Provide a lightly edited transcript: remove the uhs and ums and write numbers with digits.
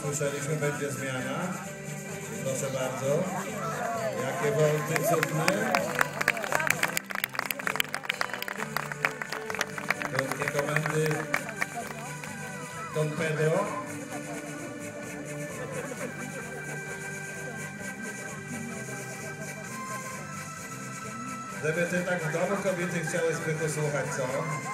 usłyszeliśmy, będzie zmiana. Proszę bardzo. Jakie wolty cudne. Krótkie komendy Don Pedro. Żeby ty tak w domu kobiety chciały zbyt słuchać, co?